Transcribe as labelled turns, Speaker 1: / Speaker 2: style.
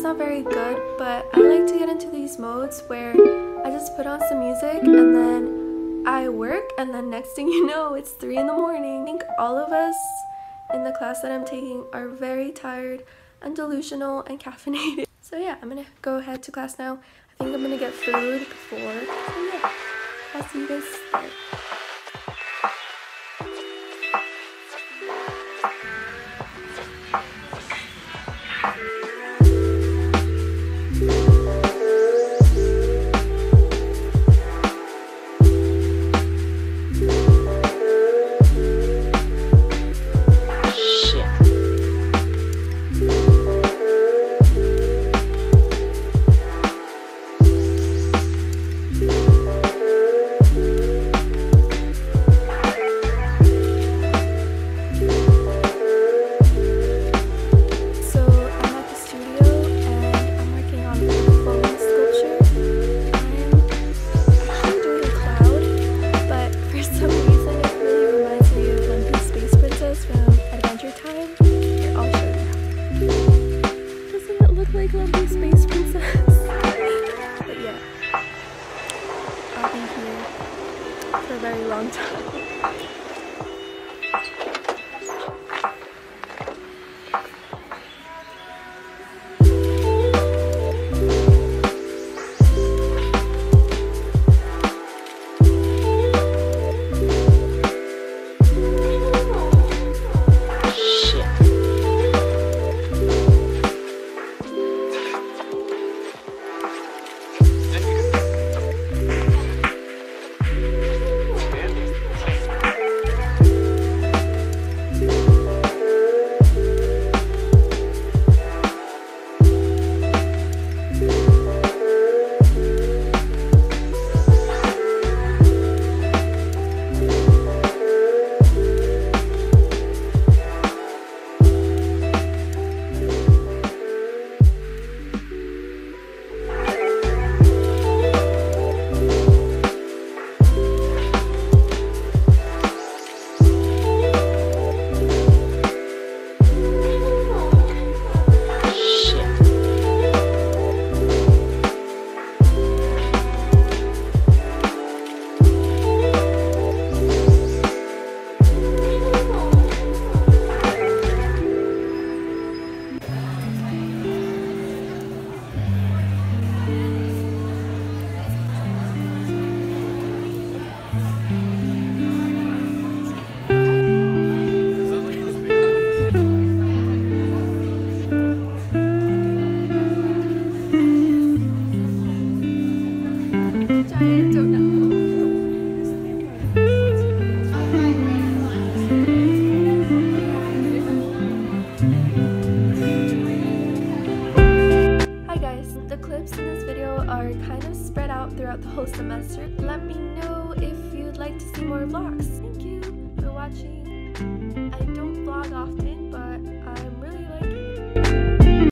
Speaker 1: not very good, but I like to get into these modes where I just put on some music and then I work, and then next thing you know, it's 3 in the morning. I think all of us in the class that I'm taking are very tired and delusional and caffeinated. So yeah, I'm gonna go ahead to class now. I think I'm gonna get food before. So yeah, I'll see you guys there. Like lovely space princess. But yeah, I'll be here for a very long time. Are kind of spread out throughout the whole semester. Let me know if you'd like to see more vlogs. Thank you for watching. I don't vlog often.